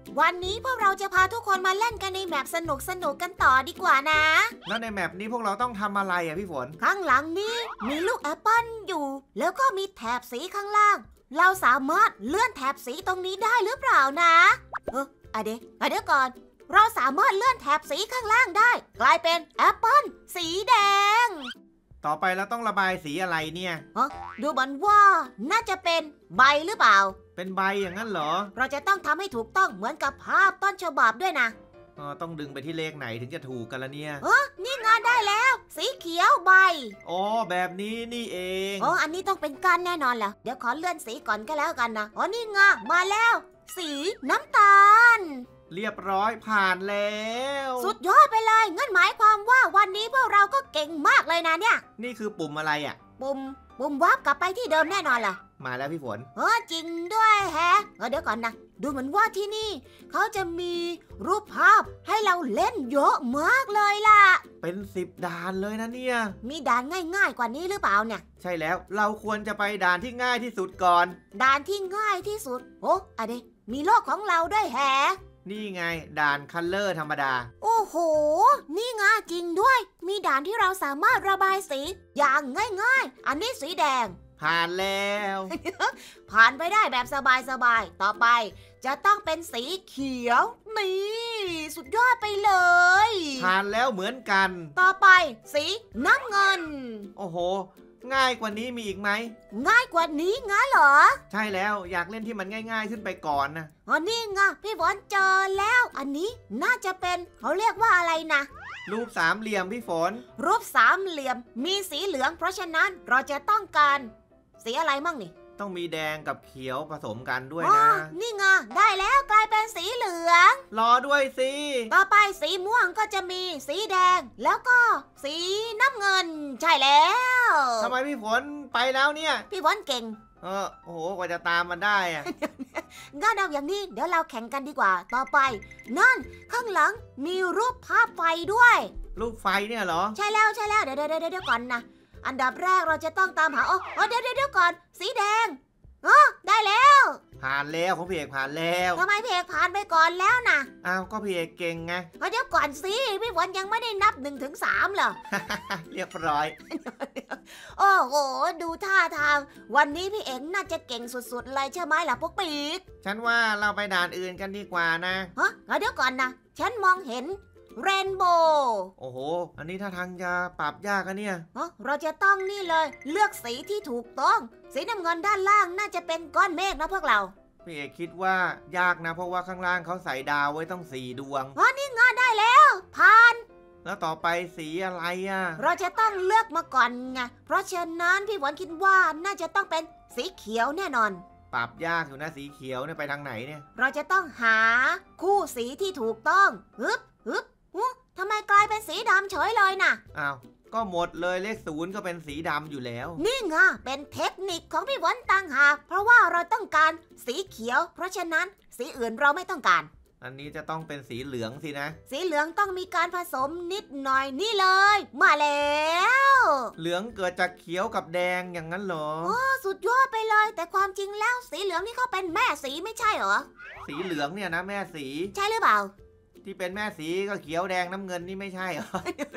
วันนี้พวกเราจะพาทุกคนมาเล่นกันในแมปสนุกกันต่อดีกว่านะแล้วในแมปนี้พวกเราต้องทำอะไรอ่ะพี่ฝนข้างหลังนี้มีลูกแอปเปิ้ลอยู่แล้วก็มีแถบสีข้างล่างเราสามารถเลื่อนแถบสีตรงนี้ได้หรือเปล่านะเดี๋ยวก่อนเราสามารถเลื่อนแถบสีข้างล่างได้กลายเป็นแอปเปิ้ลสีแดงต่อไปเราต้องระบายสีอะไรเนี่ยดูเหมือนว่าน่าจะเป็นใบหรือเปล่าเป็นใบอย่างนั้นเหรอเราจะต้องทำให้ถูกต้องเหมือนกับภาพต้นฉบับด้วยนะต้องดึงไปที่เลขไหนถึงจะถูกกันละเนี่ยนี่งานได้แล้วสีเขียวใบแบบนี้นี่เองอันนี้ต้องเป็นก้านแน่นอนแหละเดี๋ยวขอเลื่อนสีก่อนก็แล้วกันนะนี่งามาแล้วสีน้ำตาลเรียบร้อยผ่านแล้วสุดยอดไปเลยงั้นหมายความว่าวันนี้พวกเราก็เก่งมากเลยนะเนี่ยนี่คือปุ่มอะไรอ่ะปุ่มวาร์ปกลับไปที่เดิมแน่นอนล่ะมาแล้วพี่ฝนจริงด้วยแฮะเดี๋ยวก่อนนะดูเหมือนว่าที่นี่เขาจะมีรูปภาพให้เราเล่นเยอะมากเลยล่ะเป็น10ด่านเลยนะเนี่ยมีด่านง่ายๆกว่านี้หรือเปล่าเนี่ยใช่แล้วเราควรจะไปด่านที่ง่ายที่สุดก่อนด่านที่ง่ายที่สุดมีโลกของเราด้วยแฮะนี่ไงด่านคัลเลอร์ธรรมดาโอ้โหนี่ไงจริงด้วยมีด่านที่เราสามารถระบายสีอย่างง่ายๆอันนี้สีแดงผ่านแล้วผ่านไปได้แบบสบายๆต่อไปจะต้องเป็นสีเขียวนี่สุดยอดไปเลยผ่านแล้วเหมือนกันต่อไปสีน้ำเงินโอ้โหง่ายกว่านี้มีอีกไหมง่ายกว่านี้งั้นเหรอใช่แล้วอยากเล่นที่มันง่ายๆขึ้นไปก่อนนะนี่ไงพี่ฝนเจอแล้วอันนี้น่าจะเป็นเขาเรียกว่าอะไรนะรูปสามเหลี่ยมพี่ฝนรูปสามเหลี่ยมมีสีเหลืองเพราะฉะนั้นเราจะต้องการสีอะไรมั่งนี่ต้องมีแดงกับเขียวผสมกันด้วยนะนี่ไงได้แล้วกลายเป็นสีเหลืองรอด้วยสิต่อไปสีม่วงก็จะมีสีแดงแล้วก็สีน้ำเงินใช่แล้วทำไมพี่ฝนไปแล้วเนี่ยพี่ฝนเก่งโอ้โหกว่าจะตามมันได้อะงั้นเอาอย่างนี้เดี๋ยวเราแข่งกันดีกว่าต่อไปนั่นข้างหลังมีรูปภาพไฟด้วยรูปไฟเนี่ยเหรอใช่แล้วเดี๋ยวก่อนนะอันดับแรกเราจะต้องตามหาเดี๋ยวก่อนสีแดงได้แล้วผ่านแล้วของพี่เอกผ่านแล้วทำไมพี่เอกผ่านไปก่อนแล้วนะอ้าวก็พี่เอกเก่งไงเดี๋ยวก่อนสิพี่ฝนยังไม่ได้นับ1 ถึง 3เหรอเรียบร้อยโอ้โหดูท่าทางวันนี้พี่เอกน่าจะเก่งสุดๆเลยใช่ไหมล่ะพวกปีกฉันว่าเราไปด่านอื่นกันดีกว่านะเดี๋ยวก่อนนะฉันมองเห็นเรนโบว์โอ้โหอันนี้ท่าทางจะปรับยากอะเนี่ยเราจะต้องนี่เลยเลือกสีที่ถูกต้องสีน้ำเงินด้านล่างน่าจะเป็นก้อนเมฆนะพวกเราพี่เอกคิดว่ายากนะเพราะว่าข้างล่างเขาใส่ดาวไว้ต้อง4 ดวงนี่งานได้แล้วผ่านแล้วต่อไปสีอะไรอ่ะเราจะต้องเลือกมาก่อนไงเพราะฉะนั้นพี่หวนคิดว่าน่าจะต้องเป็นสีเขียวแน่นอนปรับยากอยู่นะสีเขียวเนี่ยไปทางไหนเนี่ยเราจะต้องหาคู่สีที่ถูกต้องฮึบทำไมกลายเป็นสีดำเฉยเลยน่ะอ้าวก็หมดเลยเลข0ก็เป็นสีดำอยู่แล้วนี่ไงเป็นเทคนิคของพี่หวนต่างหากเพราะว่าเราต้องการสีเขียวเพราะฉะนั้นสีอื่นเราไม่ต้องการอันนี้จะต้องเป็นสีเหลืองสินะสีเหลืองต้องมีการผสมนิดหน่อยนี่เลยมาแล้วเหลืองเกิดจากเขียวกับแดงอย่างนั้นเหรอสุดยอดไปเลยแต่ความจริงแล้วสีเหลืองนี่เขาเป็นแม่สีไม่ใช่เหรอสีเหลืองเนี่ยนะแม่สีใช่หรือเปล่าที่เป็นแม่สีก็เขียวแดงน้ำเงินนี่ไม่ใช่เหรอ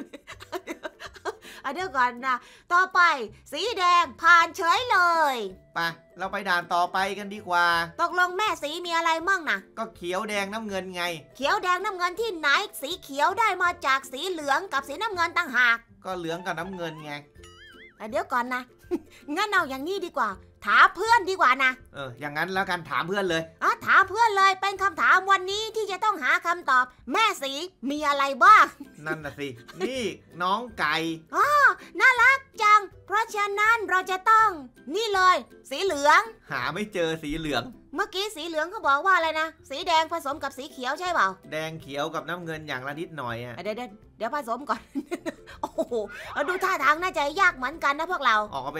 เดี๋ยวก่อนนะต่อไปสีแดงผ่านเฉยเลยไปเราไปด่านต่อไปกันดีกว่าตกลงแม่สีมีอะไรมั่งนะก็เขียวแดงน้ำเงินไงเขียวแดงน้ำเงินที่ไหนสีเขียวได้มาจากสีเหลืองกับสีน้ำเงินต่างหากก็เหลืองกับน้ำเงินไงเดี๋ยวก่อนนะ งั้นเอาอย่างนี้ดีกว่าถามเพื่อนดีกว่านะอย่างนั้นแล้วกันถามเพื่อนเลยถามเพื่อนเลยเป็นคำถามวันนี้ที่จะต้องหาคำตอบแม่สีมีอะไรบ้างนั่นน่ะสินี่น้องไก่น่ารักจังเพราะฉะนั้นเราจะต้องนี่เลยสีเหลืองหาไม่เจอสีเหลืองเมื่อกี้สีเหลืองเขาบอกว่าอะไรนะสีแดงผสมกับสีเขียวใช่เปล่าแดงเขียวกับน้ำเงินอย่างละนิดหน่อยอ่ะเดี๋ยวผสมก่อน โอ้โหดูท่าทางน่าจะยากเหมือนกันนะพวกเราออกมาเป็น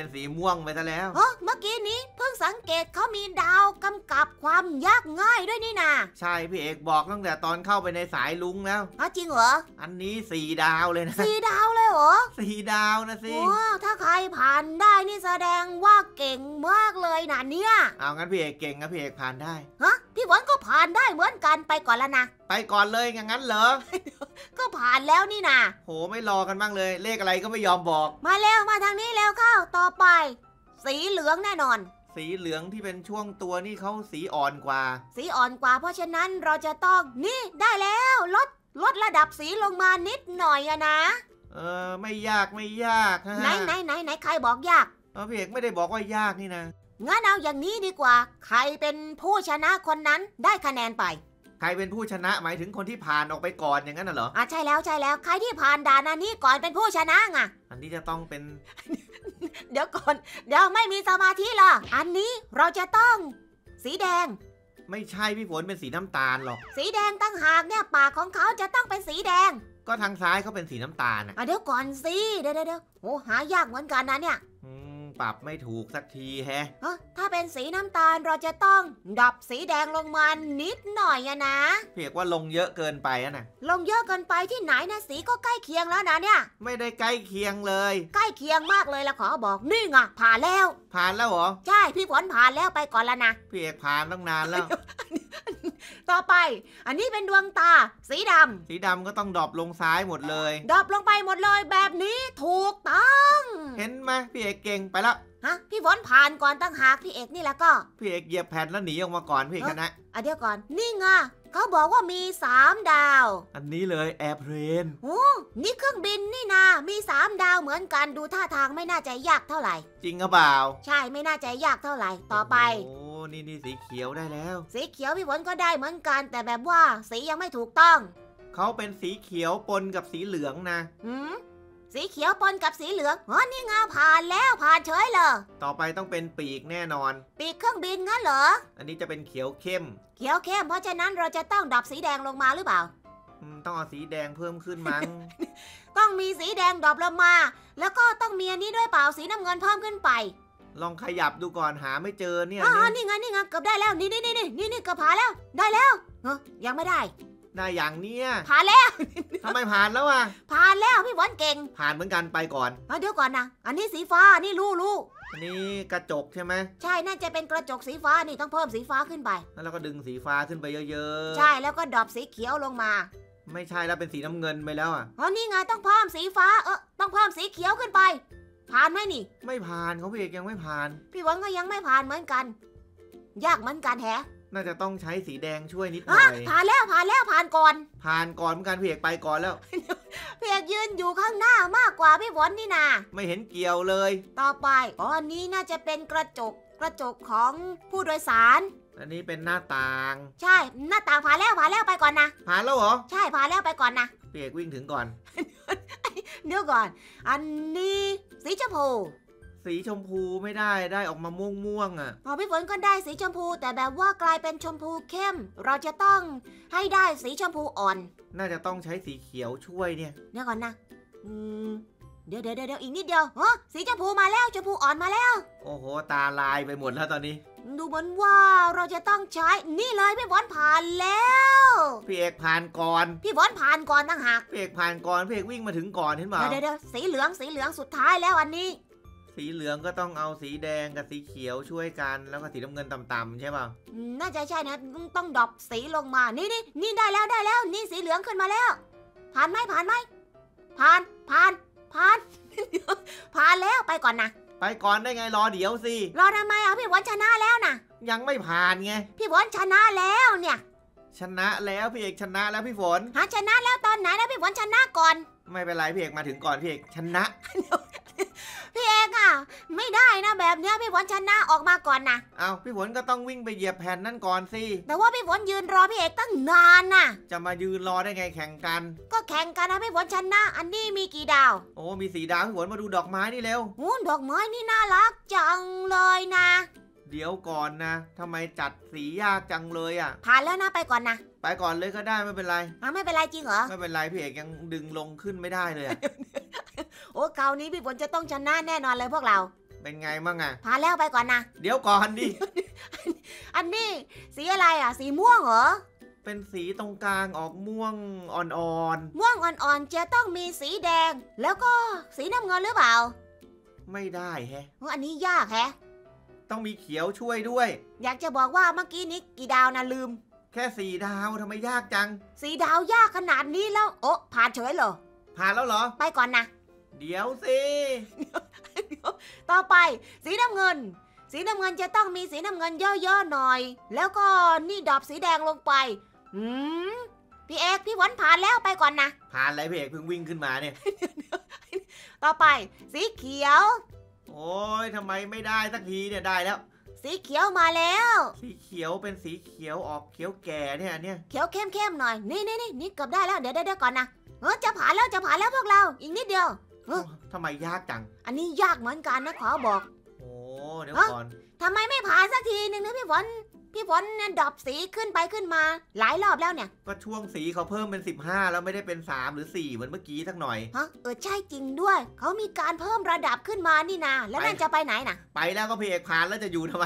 เป็นสีม่วงไปซะแล้วเมื่อกี้นี้เพิ่งสังเกตเขามีดาวกำกับความยากง่ายด้วยนี่นาใช่พี่เอกบอกตั้งแต่ตอนเข้าไปในสายลุงแล้วจริงเหรออันนี้4 ดาวเลยนะ 4 ดาวเลยเหรอ 4 ดาวนะสิถ้าใครผ่านได้นี่แสดงว่าเก่งมากเลยนะเนี่ยเอางั้นพี่เอกเก่งนะพี่เอกผ่านได้พี่ฝนก็ผ่านได้เหมือนกันไปก่อนแล้วนะไปก่อนเลยงั้นเหรอก็ผ่านแล้วนี่นะโหไม่รอกันบ้างเลยเลขอะไรก็ไม่ยอมบอกมาแล้วมาทางนี้แล้วเข้าต่อไปสีเหลืองแน่นอนสีเหลืองที่เป็นช่วงตัวนี่เขาสีอ่อนกว่าสีอ่อนกว่าเพราะฉะนั้นเราจะต้องนี่ได้แล้วลดระดับสีลงมานิดหน่อยนะไม่ยากไหนใครบอกยากพี่เอกไม่ได้บอกว่ายากนี่นะงั้นเอาอย่างนี้ดีกว่าใครเป็นผู้ชนะคนนั้นได้คะแนนไปใครเป็นผู้ชนะหมายถึงคนที่ผ่านออกไปก่อนอย่างนั้นน่ะเหรอใช่แล้วใครที่ผ่านด่านนี้ก่อนเป็นผู้ชนะไงอันนี้จะต้องเป็นเดี๋ยวก่อนเดี๋ยวไม่มีสมาธิล่ะอันนี้เราจะต้องสีแดงไม่ใช่พี่ฝนเป็นสีน้ำตาลหรอกสีแดงตั้งหากเนี่ยปากของเขาจะต้องเป็นสีแดงก็ทางซ้ายเขาเป็นสีน้ำตาลเดี๋ยวก่อนสิเดี๋ยวโอ้หายากเหมือนกันนะเนี่ยปรับไม่ถูกสักทีแฮะถ้าเป็นสีน้ำตาลเราจะต้องดับสีแดงลงมานิดหน่อยนะเพียกว่าลงเยอะเกินไปนะลงเยอะเกินไปที่ไหนนะสีก็ใกล้เคียงแล้วนะเนี่ยไม่ได้ใกล้เคียงเลยใกล้เคียงมากเลยละขอบอกนี่ไงผ่านแล้วเหรอใช่พี่ฝนผ่านแล้วไปก่อนแล้วนะพี่เอกผ่านตั้งนานแล้วต่อไปอันนี้เป็นดวงตาสีดำก็ต้องดรอปลงซ้ายหมดเลยดรอปลงไปหมดเลยแบบนี้ถูกต้องเห็นไหมพี่เอกเก่งไปแล้วพี่ฝนผ่านก่อนตั้งหากพี่เอกนี่แล้วก็พี่เอกเหยียบแผ่นแล้วหนีออกมาก่อนพี่เอกชนะเดี๋ยวก่อนนี่ไงเขาบอกว่ามี3 ดาวอันนี้เลยแอร์เพลนนี่เครื่องบินนี่นามี3 ดาวเหมือนกันดูท่าทางไม่น่าจะยากเท่าไหร่จริงหรือเปล่าใช่ไม่น่าจะยากเท่าไหร่ต่อไปนี่สีเขียวได้แล้วสีเขียวพี่ฝนก็ได้เหมือนกันแต่แบบว่าสียังไม่ถูกต้องเขาเป็นสีเขียวปนกับสีเหลืองนะสีเขียวปนกับสีเหลืองนี่ไงผ่านแล้วผ่านเฉยเลยต่อไปต้องเป็นปีกแน่นอนปีกเครื่องบินงั้นเหรออันนี้จะเป็นเขียวเข้มเพราะฉะนั้นเราจะต้องดับสีแดงลงมาหรือเปล่าต้องเอาสีแดงเพิ่มขึ้นมั้งต้องมีสีแดงดรอปลงมาแล้วก็ต้องมีอันนี้ด้วยเปล่าสีน้ำเงินเพิ่มขึ้นไปลองขยับดูก่อนหาไม่เจอเนี่ยนี่ไงเกือบได้แล้วนี่เกือบผ่านแล้วได้แล้วยังไม่ได้อย่างเนี้ยผ่านแล้วทำไมผ่านแล้วผ่านแล้วพี่ฝนเก่งผ่านเหมือนกันไปก่อนเดี๋ยวก่อนนะอันนี้สีฟ้านี่รู้อันนี้กระจกใช่ไหมใช่น่าจะเป็นกระจกสีฟ้านี่ต้องเพิ่มสีฟ้าขึ้นไปแล้วเราก็ดึงสีฟ้าขึ้นไปเยอะๆใช่แล้วก็ดรอปสีเขียวลงมาไม่ใช่แล้วเป็นสีน้ำเงินไปแล้วนี่ไงต้องเพิ่มสีฟ้าต้องเพิ่มสีเขียวขึ้นไปผ่านไหมนี่ไม่ผ่านเขาพี่เอกยังไม่ผ่านพี่ฝนก็ยังไม่ผ่านเหมือนกันยากเหมือนกันแฮะน่าจะต้องใช้สีแดงช่วยนิดหน่อยผ่านแล้วผ่านก่อนเหมือนกันพี่เอกไปก่อนแล้วพี่เอกยืนอยู่ข้างหน้ามากกว่าพี่ฝนนี่นาไม่เห็นเกี่ยวเลยต่อไปอันนี้น่าจะเป็นกระจกของผู้โดยสารอันนี้เป็นหน้าต่างใช่หน้าต่างผ่านแล้วไปก่อนนะผ่านแล้วเหรอใช่ผ่านแล้วไปก่อนนะพี่เอกวิ่งถึงก่อนเดี๋ยวก่อนอันนี้สีชมพูไม่ได้ออกมาม่วงพี่ฝนก็ได้สีชมพูแต่แบบว่ากลายเป็นชมพูเข้มเราจะต้องให้ได้สีชมพูอ่อนน่าจะต้องใช้สีเขียวช่วยเนี่ยเดี๋ยวก่อนนะเดี๋ยวอีกนิดเดียวสีชมพูมาแล้วชมพูอ่อนมาแล้วโอ้โหตาลายไปหมดแล้วตอนนี้ดูเหมือนว่าเราจะต้องใช้นี่เลยพี่ฝนผ่านแล้วพี่เอกผ่านก่อนพี่ฝนผ่านก่อนต่างหากพี่เอกผ่านก่อนพี่เอกวิ่งมาถึงก่อนเห็นเปล่าเดี๋ยวสีเหลืองสุดท้ายแล้วอันนี้สีเหลืองก็ต้องเอาสีแดงกับสีเขียวช่วยกันแล้วก็สีน้ำเงินต่ำๆใช่ป่ะน่าจะใช่นะต้องดรอปสีลงมานี่ได้แล้วนี่สีเหลืองขึ้นมาแล้วผ่านไหมผ่านแล้วไปก่อนนะไปก่อนได้ไงรอเดี๋ยวสิรอทำไมพี่ฝนชนะแล้วนะยังไม่ผ่านไงพี่ฝนชนะแล้วเนี่ยชนะแล้วพี่เอกชนะแล้วพี่ฝนชนะแล้วตอนไหนนะพี่ฝนชนะก่อนไม่เป็นไรพี่เอกมาถึงก่อนพี่เอกชนะพี่เอกไม่ได้นะแบบเนี้ยพี่ฝนชนะออกมาก่อนนะพี่ฝนก็ต้องวิ่งไปเหยียบแผ่นนั่นก่อนสิแต่ว่าพี่ฝนยืนรอพี่เอกตั้งนานน่ะจะมายืนรอได้ไงแข่งกันก็แข่งกันนะพี่ฝนชนะอันนี้มีกี่ดาวมี4 ดาวพี่ฝนมาดูดอกไม้นี่เร็วดอกไม้นี่น่ารักจังเลยนะเดี๋ยวก่อนนะทำไมจัดสียากจังเลยผ่านแล้วนะไปก่อนนะไปก่อนเลยก็ได้ไม่เป็นไรไม่เป็นไรจริงเหรอไม่เป็นไรพี่เอกยังดึงลงขึ้นไม่ได้เลยคราวนี้พี่ฝนจะต้องชนะแน่นอนเลยพวกเราเป็นไงมั่งอะผ่านแล้วไปก่อนนะเดี๋ยวก่อนดิอันนี้สีอะไรอ่ะสีม่วงเหรอเป็นสีตรงกลางออกม่วงอ่อนม่วงอ่อนๆจะต้องมีสีแดง แล้วก็สีน้ำเงินหรือเปล่าๆไม่ได้แฮะอันนี้ยากแฮะต้องมีเขียวช่วยด้วยอยากจะบอกว่าเมื่อกี้นี้กี่ดาวนะลืมแค่4 ดาวทำไมยากจังสีดาวยากขนาดนี้แล้วโอ๊ะผ่านเฉยเหรอผ่านแล้วเหรอไปก่อนนะเดี๋ยวสิต่อไปสีน้ำเงิน สีน้ำเงินจะต้องมีสีน้ำเงินเยอะๆหน่อย แล้วก็นี่ดรอปสีแดงลงไปพี่เอกพี่หวันผ่านแล้วไปก่อนนะผ่านอะไรพี่เอกเพิ่งวิ่งขึ้นมาเนี่ยต่อไปสีเขียวโอ้ยทำไมไม่ได้สักทีเนี่ยได้แล้วสีเขียวมาแล้วสีเขียวเป็นสีเขียวออกเขียวแก่เนี่ยอันเนี่ยเขียวเข้มๆหน่อยนี่เกือบได้แล้วเดี๋ยวก่อนนะจะผ่านแล้วพวกเราอีกนิดเดียวทำไมยากจังอันนี้ยากเหมือนกันนะขอบอกโอ้เดี๋ยวก่อนทำไมไม่ผ่านสักทีนึงนะพี่ฝนเนี่ยดรอปสีขึ้นไปขึ้นมาหลายรอบแล้วเนี่ยก็ช่วงสีเขาเพิ่มเป็น15แล้วไม่ได้เป็น3หรือ4เหมือนเมื่อกี้สักหน่อยใช่จริงด้วยเขามีการเพิ่มระดับขึ้นมานี่นาแล้วนั่นจะไปไหนน่ะไปแล้วก็พี่เอกผ่านแล้วจะอยู่ทำไม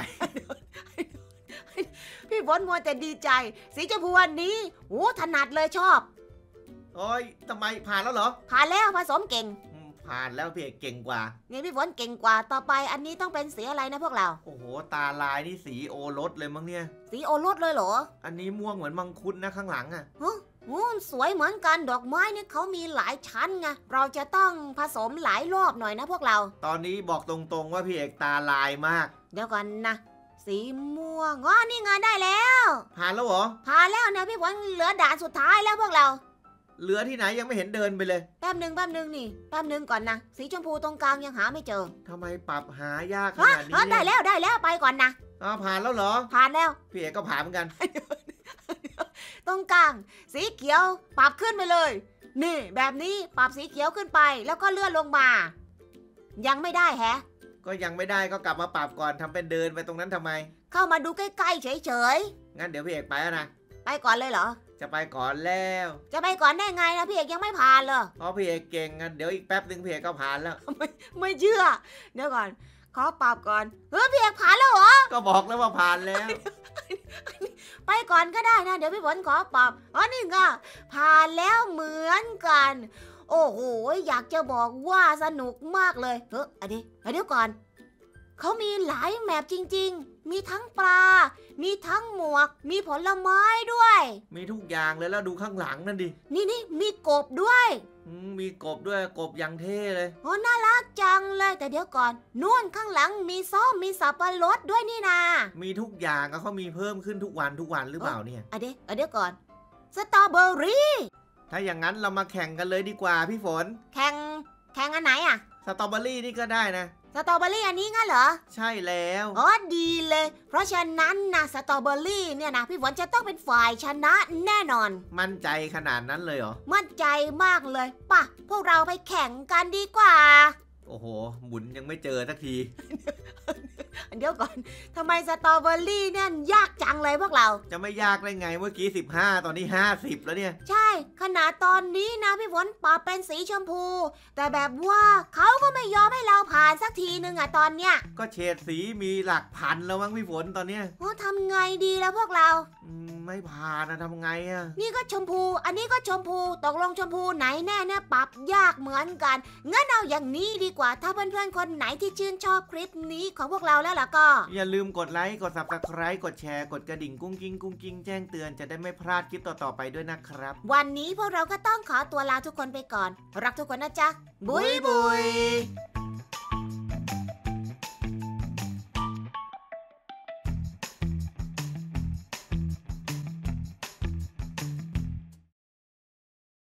พี่ฝนมัวแต่ดีใจสีชมพูอันนี้โอ้ถนัดเลยชอบโอ้ยทำไมผ่านแล้วเหรอผ่านแล้วผสมเก่งผ่านแล้วพี่เอกเก่งกว่านี่พี่ฝนเก่งกว่าต่อไปอันนี้ต้องเป็นสีอะไรนะพวกเราโอ้โหตาลายนี่สีโอรสเลยมั้งเนี่ยสีโอรสเลยเหรออันนี้ม่วงเหมือนมังคุดนะข้างหลังอ่ะสวยเหมือนกันดอกไม้นี่เขามีหลายชั้นไงเราจะต้องผสมหลายรอบหน่อยนะพวกเราตอนนี้บอกตรงๆว่าพี่เอกตาลายมากเดี๋ยวก่อนนะสีม่วงนี่ไงได้แล้วผ่านแล้วเหรอผ่านแล้วนะพี่ฝนเหลือด่านสุดท้ายแล้วพวกเราเหลือที่ไหนยังไม่เห็นเดินไปเลยแป๊บหนึ่งนี่แป๊บหนึ่งก่อนนะสีชมพูตรงกลางยังหาไม่เจอทำไมปรับหายากขนาดนี้ได้แล้วไปก่อนนะผ่านแล้วเหรอผ่านแล้วพี่เอกก็ผ่านเหมือนกันตรงกลางสีเขียวปรับขึ้นไปเลย นี่แบบนี้ปรับสีเขียวขึ้นไปแล้วก็เลื่อนลงมา ยังไม่ได้แฮะก็ยังไม่ได้ก็กลับมาปรับก่อนทำเป็นเดินไปตรงนั้นทำไมเข้ามาดูใกล้ๆเฉยงั้นเดี๋ยวพี่เอกไปแล้วนะๆไปก่อนเลยเหรอจะไปก่อนแล้วจะไปก่อนได้ไงนะพี่เอกยังไม่ผ่านเลยเพราะพี่เอกเก่งงั้นเดี๋ยวอีกแป๊บหนึ่งพี่เอกก็ผ่านแล้วไม่เชื่อเดี๋ยวก่อนขอปรับก่อนพี่เอกผ่านแล้วเหรอก็บอกแล้วว่าผ่านแล้วไปก่อนก็ได้นะเดี๋ยวพี่ฝนขอปรับนี่ไงผ่านแล้วเหมือนกัน โอ้โหอยากจะบอกว่าสนุกมากเลยเดี๋ยวก่อนเขามีหลายแมปจริงๆมีทั้งปลา มีทั้งหมวก มีผลไม้ด้วยมีทุกอย่างเลยแล้วดูข้างหลังนั่นดินี่มีกบด้วยมีกบด้วยกบอย่างเท่เลยน่ารักจังเลยแต่เดี๋ยวก่อนนู่นข้างหลังมีส้มมีสับปะรดด้วยนี่นามีทุกอย่างเขามีเพิ่มขึ้นทุกวันหรือเปล่าเนี่ยเดี๋ยวก่อนสตรอเบอรี่ถ้าอย่างนั้นเรามาแข่งกันเลยดีกว่าพี่ฝนแข่งอันไหนอะสตรอเบอรี่นี่ก็ได้นะสตรอเบอรี่อันนี้งั้นเหรอใช่แล้วดีเลย เพราะฉะนั้นนะสตรอเบอรี่เนี่ยนะพี่ฝนจะต้องเป็นฝ่ายชนะแน่นอนมั่นใจขนาดนั้นเลยเหรอมั่นใจมากเลยป่ะพวกเราไปแข่งกันดีกว่าโอ้โหหมุนยังไม่เจอสักทีเดี๋ยวก่อนทำไมสตรอเบอรี่เนี่ยยากจังเลยพวกเราจะไม่ยากได้ไงเมื่อกี้15ตอนนี้50แล้วเนี่ยใช่ขนาดตอนนี้นะพี่ฝนปรับเป็นสีชมพู แต่แบบว่าเขาก็ไม่ยอมให้เราผ่านสักทีนึงอะตอนเนี้ยก็เฉดสีมีหลักพันแล้วมั้งพี่ฝนตอนเนี้ยทำไงดีแล้วพวกเราไม่ผ่านนะทำไงอะนี่ก็ชมพู อันนี้ก็ชมพูตกลงชมพูไหนแน่เนี่ยปรับยากเหมือนกันงั้นเอาอย่างนี้ดีกว่าถ้าเพื่อนๆคนไหนที่ชื่นชอบคลิปนี้ของพวกเราแล้วล่ะก็อย่าลืมกดไลค์กด Subscribe กดแชร์กดกระดิ่งกุ้งกิ้งแจ้งเตือนจะได้ไม่พลาดคลิปต่อๆไปด้วยนะครับวันนี้พวกเราก็ต้องขอตัวลาทุกคนไปก่อนรักทุกคนนะจ๊ะบุยบุย